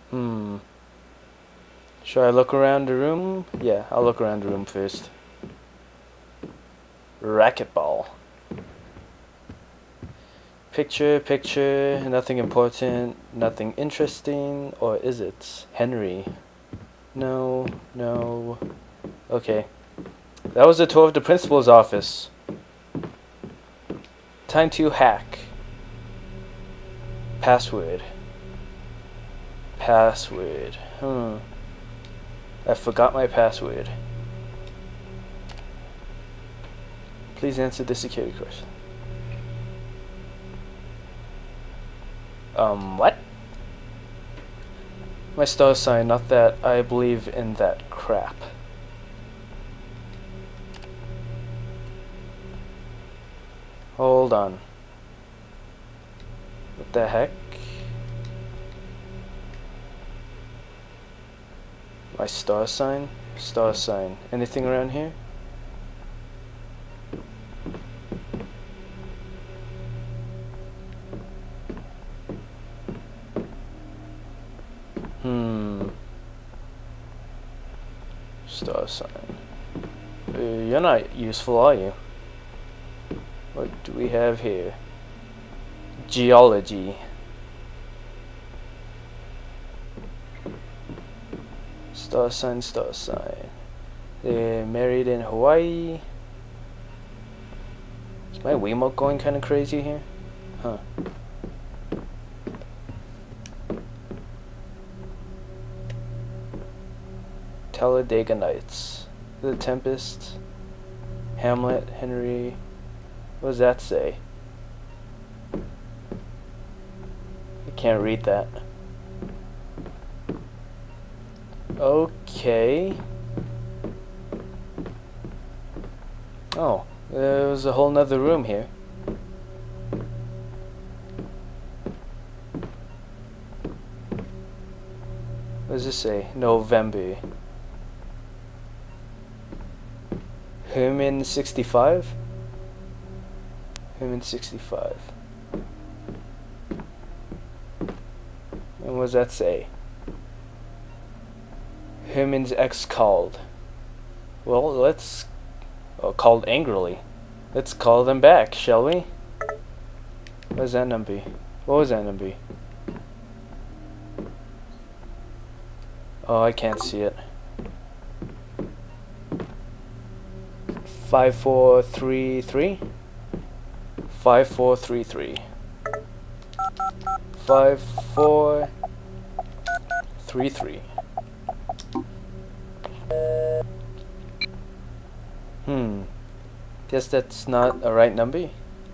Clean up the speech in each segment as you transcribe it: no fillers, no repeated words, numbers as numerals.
Hmm. Should I look around the room? Yeah, I'll look around the room first. Racquetball. Picture, picture, nothing important, nothing interesting, or is it? Henry. No, no. Okay. That was the tour of the principal's office. Time to hack. Password. Password. I forgot my password. Please answer the security question. What? My star sign, not that I believe in that crap. Hold on. What the heck? My star sign? Star sign. Anything around here? Star sign. You're not useful, are you? What do we have here? Geology. Star sign, star sign. They're married in Hawaii. Is my Wiimote going kind of crazy here? Huh. Talladega Nights. The Tempest. Hamlet, Henry. What does that say? I can't read that. Okay. Oh, there's a whole nother room here. What does this say? November. Herman 65? Herman 65. And what does that say? Herman's ex called. Well, let's... Oh, called angrily. Let's call them back, shall we? What was that number? What was that number? Oh, I can't see it. 5433? 5433. 5433. Guess that's not a right number.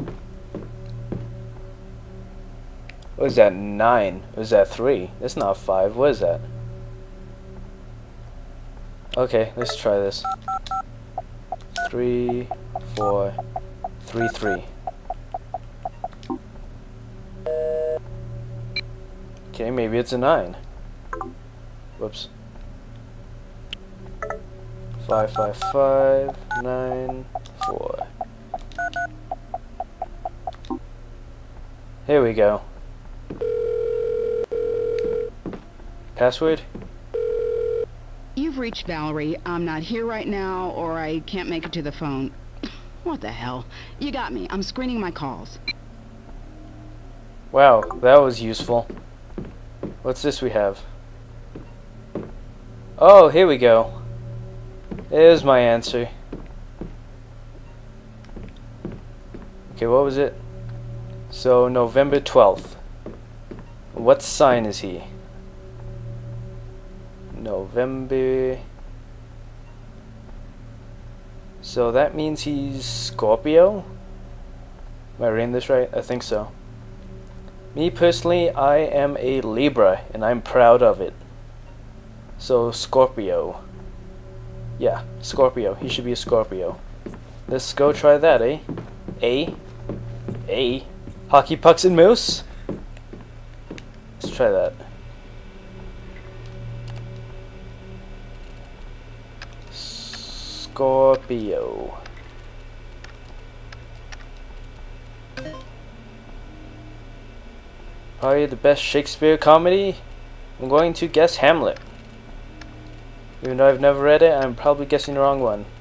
What is that? 9. Or is that 3? That's not 5. What is that? Okay, let's try this. 3, 4, 3, 3. Okay, maybe it's a 9. Whoops. 5, 5, 5, 9, 4. Here we go. Password? You've reached Valerie. I'm not here right now, or I can't make it to the phone. What the hell? You got me. I'm screening my calls. Wow, that was useful. What's this we have? Oh, here we go. There's my answer. Okay, what was it? So, November 12th. What sign is he? November. So that means he's Scorpio? Am I reading this right? I think so. Me personally, I am a Libra, and I'm proud of it. So, Scorpio. Yeah, Scorpio. He should be a Scorpio. Let's go try that, eh? A? Hockey pucks and moose? Let's try that. Scorpio. Probably the best Shakespeare comedy? I'm going to guess Hamlet. Even though I've never read it, I'm probably guessing the wrong one.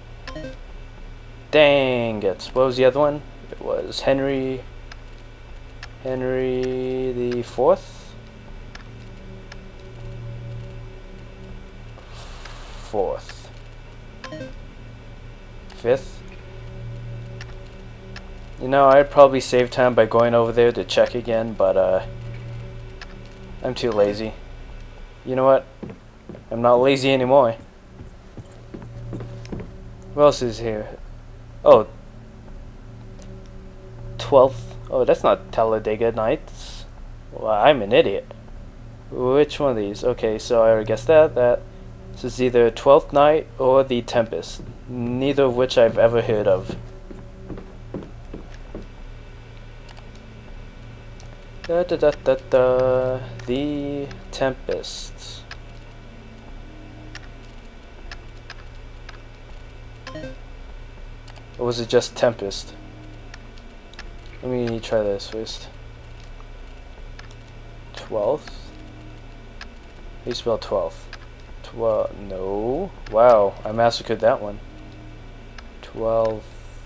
Dang it. What was the other one? It was Henry the Fourth? Fourth. Fifth? You know, I'd probably save time by going over there to check again, but I'm too lazy. You know what? I'm not lazy anymore. What else is here? Oh, 12th. Oh, that's not Talladega Nights. Well, I'm an idiot. Which one of these? Okay, so I already guessed that. This is either 12th Night or The Tempest. Neither of which I've ever heard of. Da da da da da. The Tempest. Or was it just Tempest? Let me try this first. 12th? How do you spell 12th? No. Wow, I massacred that one. 12.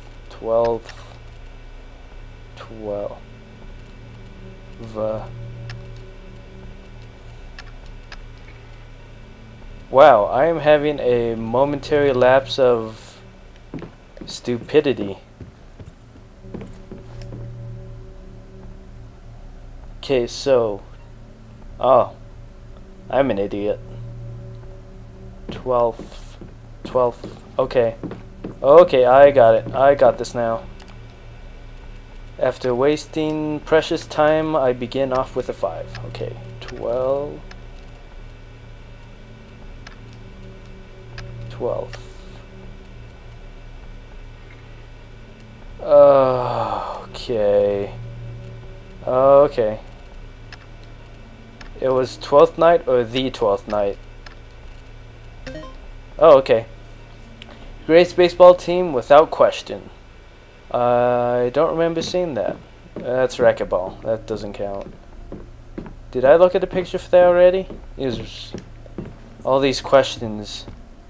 Wow, I am having a momentary lapse of stupidity. Okay, so... Oh. I'm an idiot. 12th. Okay. Okay, I got it. I got this now. After wasting precious time, I begin off with a 5. Okay. 12. 12th. Okay. Okay. It was 12th Night or The 12th Night? Oh, okay. Greatest baseball team without question. I don't remember seeing that. That's racquetball. That doesn't count. Did I look at the picture for that already? Is all these questions.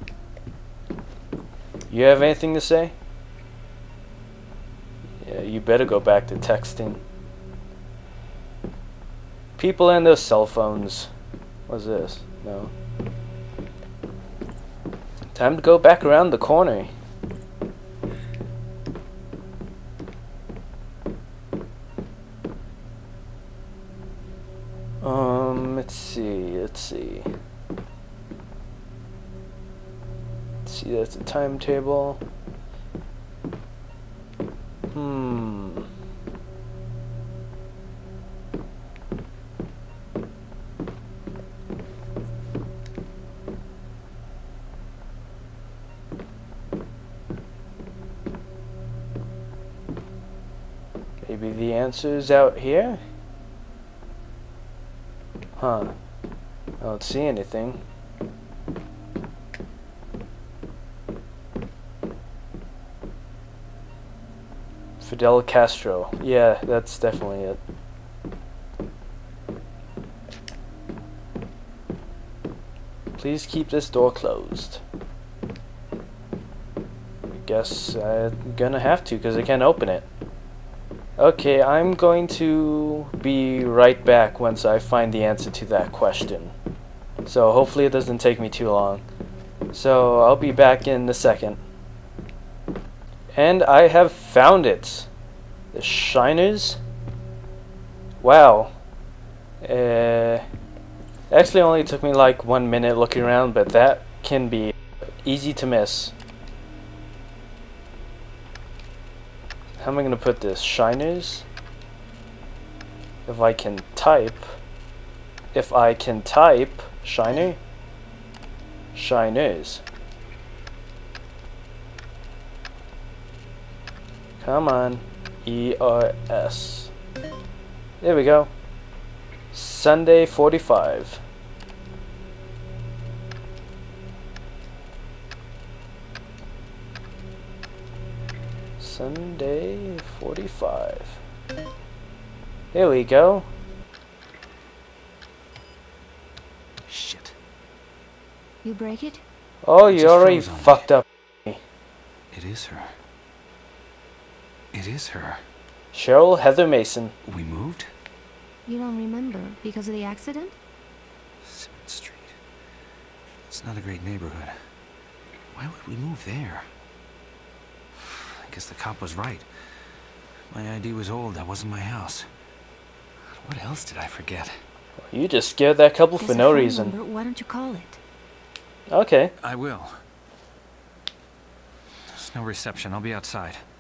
You have anything to say? Yeah, you better go back to texting. People and their cell phones. What's this? No. Time to go back around the corner. Let's see. That's a timetable. Maybe the answer's out here? Huh. I don't see anything. Fidel Castro. Yeah, that's definitely it. Please keep this door closed. I guess I'm gonna have to because I can't open it. Okay, I'm going to be right back once I find the answer to that question. So hopefully it doesn't take me too long. So I'll be back in a second. And I have found it. The Shiners. Wow. Actually only took me like 1 minute looking around, but that can be easy to miss. How am I going to put this? Shiners? If I can type Shiner? Shiners. Come on. ERS. There we go. Sunday 45. Sunday 45. Here we go. You break it? Oh, It you just already froze on me. fucked up. It is her. It is her. Cheryl Heather Mason. We moved? You don't remember because of the accident? Simmons Street. It's not a great neighborhood. Why would we move there? I guess the cop was right. My ID was old. That wasn't my house. What else did I forget? You just scared that couple for There's a no phone reason. number. Why don't you call it? Okay. I will. There's no reception. I'll be outside.